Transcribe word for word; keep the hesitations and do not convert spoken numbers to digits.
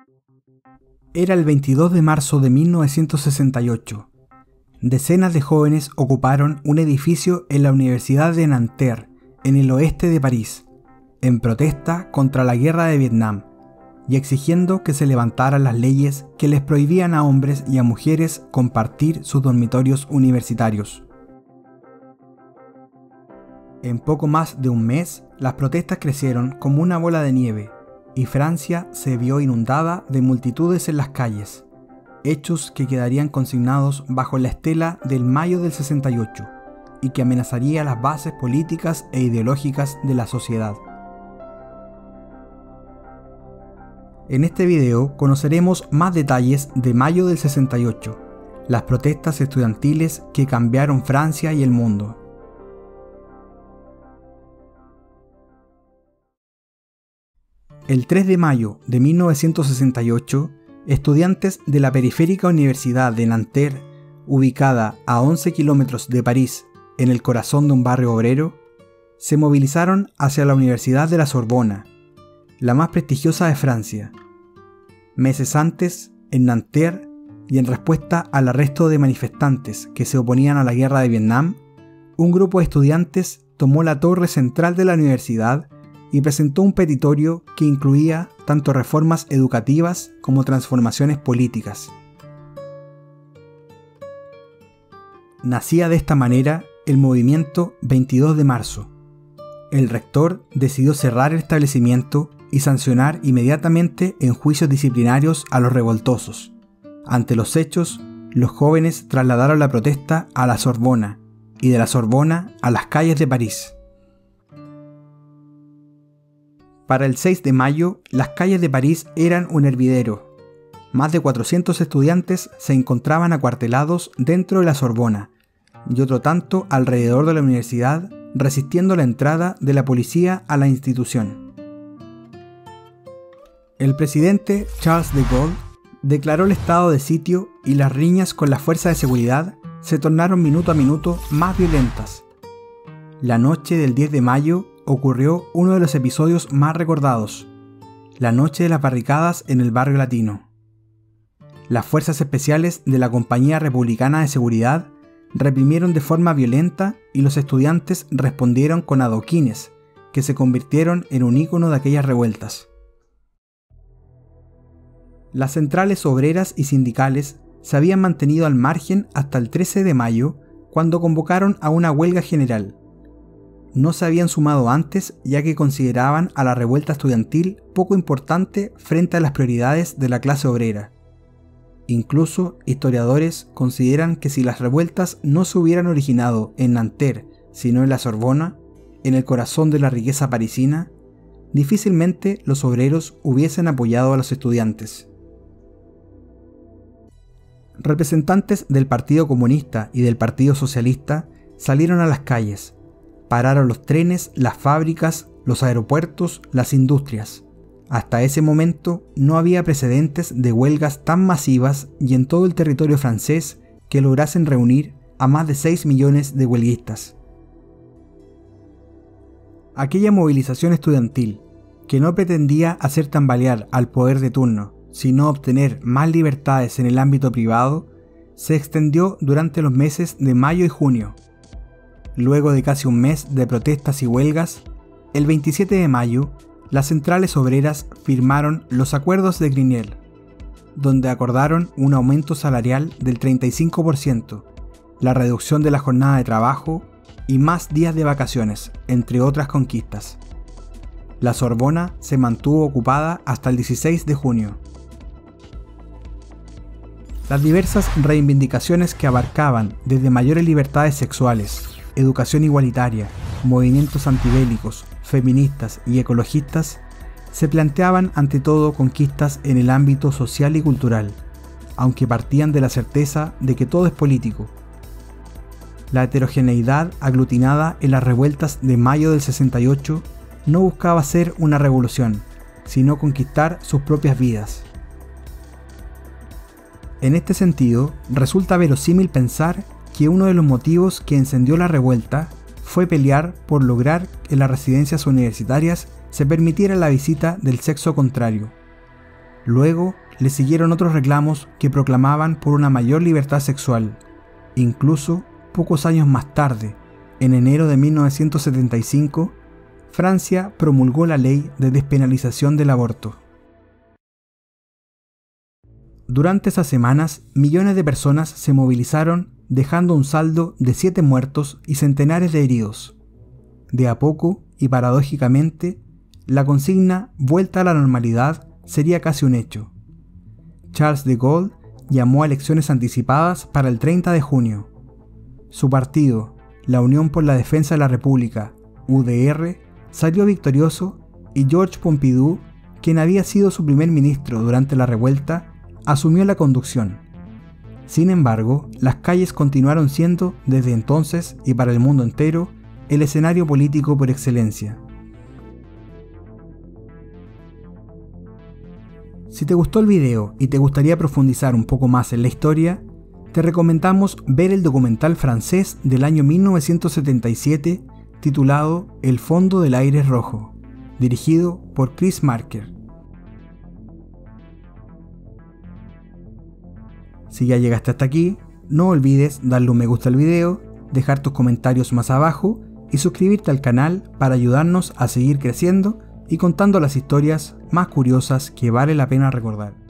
Era el veintidós de marzo de mil novecientos sesenta y ocho. Decenas de jóvenes ocuparon un edificio en la Universidad de Nanterre, en el oeste de París, en protesta contra la guerra de Vietnam y exigiendo que se levantaran las leyes que les prohibían a hombres y a mujeres compartir sus dormitorios universitarios. En poco más de un mes, las protestas crecieron como una bola de nieve y Francia se vio inundada de multitudes en las calles, hechos que quedarían consignados bajo la estela del mayo del sesenta y ocho y que amenazaría las bases políticas e ideológicas de la sociedad. En este video conoceremos más detalles de mayo del sesenta y ocho, las protestas estudiantiles que cambiaron Francia y el mundo. El tres de mayo de mil novecientos sesenta y ocho, estudiantes de la periférica Universidad de Nanterre, ubicada a once kilómetros de París, en el corazón de un barrio obrero, se movilizaron hacia la Universidad de la Sorbona, la más prestigiosa de Francia. Meses antes, en Nanterre, y en respuesta al arresto de manifestantes que se oponían a la guerra de Vietnam, un grupo de estudiantes tomó la torre central de la universidad y presentó un petitorio que incluía tanto reformas educativas como transformaciones políticas. Nacía de esta manera el movimiento veintidós de marzo. El rector decidió cerrar el establecimiento y sancionar inmediatamente en juicios disciplinarios a los revoltosos. Ante los hechos, los jóvenes trasladaron la protesta a la Sorbona y de la Sorbona a las calles de París. Para el seis de mayo, las calles de París eran un hervidero. Más de cuatrocientos estudiantes se encontraban acuartelados dentro de la Sorbona y otro tanto alrededor de la universidad, resistiendo la entrada de la policía a la institución. El presidente Charles de Gaulle declaró el estado de sitio y las riñas con las fuerzas de seguridad se tornaron minuto a minuto más violentas. La noche del diez de mayo ocurrió uno de los episodios más recordados, la noche de las barricadas en el barrio latino. Las fuerzas especiales de la Compañía Republicana de Seguridad reprimieron de forma violenta y los estudiantes respondieron con adoquines, que se convirtieron en un ícono de aquellas revueltas. Las centrales obreras y sindicales se habían mantenido al margen hasta el trece de mayo, cuando convocaron a una huelga general. No se habían sumado antes, ya que consideraban a la revuelta estudiantil poco importante frente a las prioridades de la clase obrera. Incluso historiadores consideran que si las revueltas no se hubieran originado en Nanterre, sino en la Sorbona, en el corazón de la riqueza parisina, difícilmente los obreros hubiesen apoyado a los estudiantes. Representantes del Partido Comunista y del Partido Socialista salieron a las calles, pararon los trenes, las fábricas, los aeropuertos, las industrias. Hasta ese momento no había precedentes de huelgas tan masivas y en todo el territorio francés que lograsen reunir a más de seis millones de huelguistas. Aquella movilización estudiantil, que no pretendía hacer tambalear al poder de turno, sino obtener más libertades en el ámbito privado, se extendió durante los meses de mayo y junio. Luego de casi un mes de protestas y huelgas, el veintisiete de mayo, las centrales obreras firmaron los Acuerdos de Grenelle, donde acordaron un aumento salarial del treinta y cinco por ciento, la reducción de la jornada de trabajo y más días de vacaciones, entre otras conquistas. La Sorbona se mantuvo ocupada hasta el dieciséis de junio. Las diversas reivindicaciones que abarcaban desde mayores libertades sexuales, educación igualitaria, movimientos antibélicos, feministas y ecologistas, se planteaban ante todo conquistas en el ámbito social y cultural, aunque partían de la certeza de que todo es político. La heterogeneidad aglutinada en las revueltas de mayo del sesenta y ocho no buscaba ser una revolución, sino conquistar sus propias vidas. En este sentido, resulta verosímil pensar que uno de los motivos que encendió la revuelta fue pelear por lograr que en las residencias universitarias se permitiera la visita del sexo contrario. Luego le siguieron otros reclamos que proclamaban por una mayor libertad sexual. Incluso, pocos años más tarde, en enero de mil novecientos setenta y cinco, Francia promulgó la ley de despenalización del aborto. Durante esas semanas, millones de personas se movilizaron, dejando un saldo de siete muertos y centenares de heridos. De a poco, y paradójicamente, la consigna vuelta a la normalidad sería casi un hecho. Charles de Gaulle llamó a elecciones anticipadas para el treinta de junio. Su partido, la Unión por la Defensa de la República, U D R, salió victorioso y Georges Pompidou, quien había sido su primer ministro durante la revuelta, asumió la conducción. Sin embargo, las calles continuaron siendo, desde entonces y para el mundo entero, el escenario político por excelencia. Si te gustó el video y te gustaría profundizar un poco más en la historia, te recomendamos ver el documental francés del año mil novecientos setenta y siete titulado El fondo del aire rojo, dirigido por Chris Marker. Si ya llegaste hasta aquí, no olvides darle un me gusta al video, dejar tus comentarios más abajo y suscribirte al canal para ayudarnos a seguir creciendo y contando las historias más curiosas que vale la pena recordar.